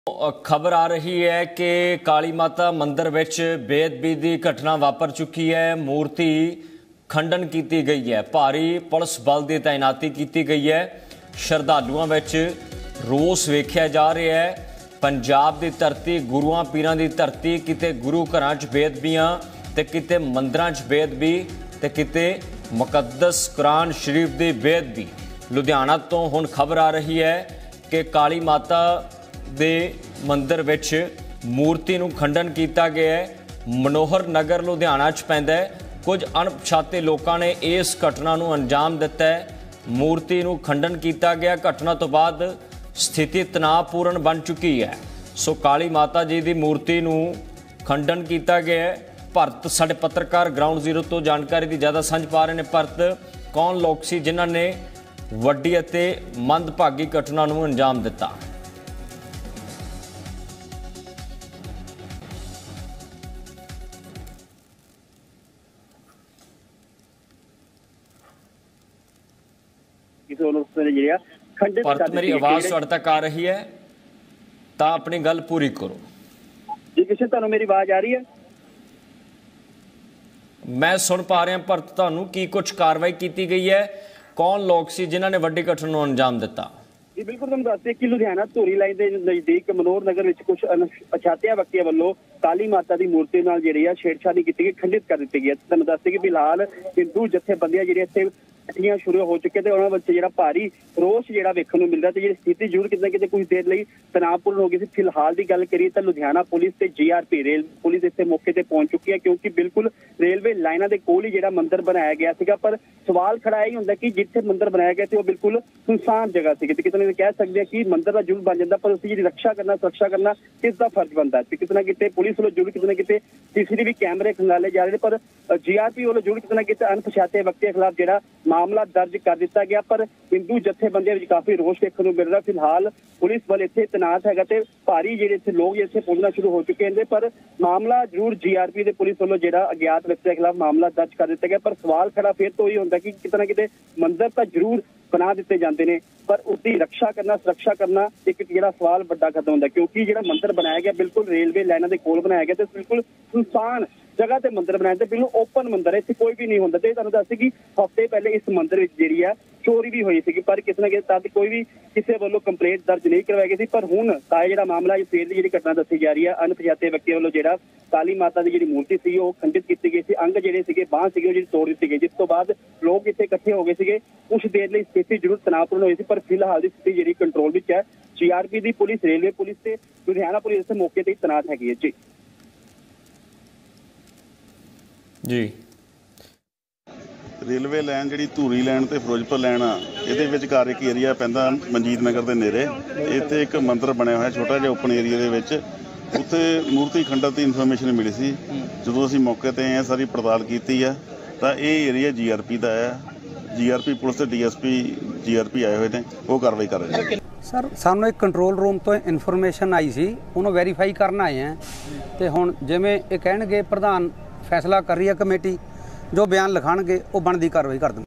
खबर आ रही है कि काली माता मंदिर विच बेअदबी की घटना वापर चुकी है। मूर्ति खंडन की गई है। भारी पुलिस बल की तैनाती की गई है। श्रद्धालुओं विच रोस वेख्या जा रहा है। पंजाब की धरती, गुरुआं पीरां की धरती, किते गुरु घरां च बेअदबियां ते किते मंदिरां च बेअदबी ते किते मुकद्दस कुरान शरीफ की बेअदबी। लुधियाना तो हुण खबर आ रही है कि काली माता दे मंदिर विच मूर्ति नूं खंडन किया गया है। मनोहर नगर लुधियाना च पैंदा है। कुछ अणपछाते लोगों ने इस घटना नूं अंजाम दिता है। मूर्ति नूं खंडन किया गया। घटना तो बाद स्थिति तनावपूर्ण बन चुकी है। सो काली माता जी की मूर्ति नूं खंडन किया गया है। भरत साडे पत्रकार ग्राउंड जीरो तो जानकारी की ज़्यादा सांझ पा रहे हैं। भरत, कौन लोग सी जिन्हां ने वड्डी अते मंदभागी घटना नूं अंजाम दिता? भरत, मेरी आवाज़ तुहाडे तक आ रही है तो अपनी गल पूरी करो। जी किशन, तुहानू मेरी आवाज़ आ रही है? मैं सुन पा रहा भरत, तुहानू की कुछ कार्रवाई की गई है? कौन लोग सी जिन्होंने वड्डी घटना नूं अंजाम दिता? जी बिल्कुल, तुहानू दसदे कि लुधियाना धूरी लाइन के नज़दीक मनोहर नगर में कुछ अणपछातिया व्यक्तियों वालों काली माता की मूर्ति नाल जिहड़ी आ छेड़छाड़ी की गई, खंडित कर दी गई। तुहानू दसदे कि फिलहाल हिंदू जथेबंदियां जिहड़ियां इत्थे इकट्ठियां शुरू हो चुके हैं। उन्होंने बच्चे भारी रोष जो वेखण नूं मिल रहा है। स्थिति जरूर कितने कितने कुछ देर लिए तनावपूर्ण हो गई थी। फिलहाल की गल करिए तो लुधियाना पुलिस ते GRP रेल पुलिस इस मौके पर पहुंच चुकी है, क्योंकि बिल्कुल रेलवे लाइना के कोल ही जो मंदिर बनाया गया था। पर सवाल खड़ा यही होंगे कि जिथे मंदिर बनाया गया वो बिल्कुल सुनसान जगह थी। कितने कह सकते हैं कि मंदिर का जरूर बन जाता, पर उसकी जी रक्षा करना सुरक्षा करना किसका फर्ज बनता है। कितना कितने पुलिस वालों जरूर कितने कितने CCTV कैमरे खंगाले जा रहे, पर GRP वालों जरूर कितना कितने अणपछाते व्यक्तियों के खिलाफ जो मामला दर्ज कर दिता गया। पर हिंदू जथेबंदियों में काफी रोष देखने को मिल रहा। फिलहाल पुलिस बल इत्थे तैनात है, भारी जो इत्थे लोग इत्थे पहुंचना शुरू हो चुके हैं। पर मामला जरूर GRP के पुलिस वालों जो अज्ञात व्यक्तियों के खिलाफ मामला दर्ज कर दिया गया। पर सवाल खड़ा फिर तो यही होता कि कितना कितने मंदिर तो जरूर बना दिते जाते हैं, पर उसकी रक्षा करना सुरक्षा करना एक जो सवाल बड़ा खत्म होता, क्योंकि जो मंदिर बनाया गया बिल्कुल रेलवे लाइना के कोल बनाया गया, तो बिल्कुल सुनसान जगह से मंदिर बनाया, बिल्कुल ओपन मंदिर है, इतने कोई भी नहीं होता। तो तुहानू दस कि हफ्ते पहले इस मंदिर में जी है चोरी भी हुई थी, पर किसी ना किसी कोई भी किसी वालों कंप्लेंट दर्ज नहीं करवाई गई थी। पर हुण ताजा जो मामला फिर की जी घटना दसी जा रही है। अणपछाते व्यक्तियों वालों जो काली माता की जी मूर्ति सी खंडित की गई थी, अंग जोड़े बांह से तोड़ दी गई, जिस तो बाद लोग इतने इकट्ठे हो गए थे। कुछ देर लिए स्थिति जरूर तनावपूर्ण हुई थी, पर फिलहाल की स्थिति जी कंट्रोल में है। GRP की पुलिस, रेलवे पुलिस से लुधियाना पुलिस इस मौके पर तैनात है। जी जी, रेलवे लाइन जी धूरी लाइन तो फिरोजपुर लाइन आ, ये विचकार एक एरिया पैंदा मनजीत नगर के नेड़े। इत्थे एक मंदिर बनया हुआ छोटा जिहा ओपन एरिया दे विच, उत्थे मूर्ति खंडन की इनफॉर्मेशन मिली सी। जो असीं मौके ते आए सारी पड़ताल की है तो ये एरिया GRP का है। GRP पुलिस के DSP GRP आए हुए हैं, वो कार्रवाई कर रहे हैं। सर सानू एक कंट्रोल रूम तो इनफॉर्मेशन आई सी, उन्होंने वेरीफाई करना आए हैं। तो हुण जिवें ये कहणगे प्रधान फैसला कर रही है कमेटी, जो बयान लिखाणगे वो बनदी कार्रवाई कर देंगे।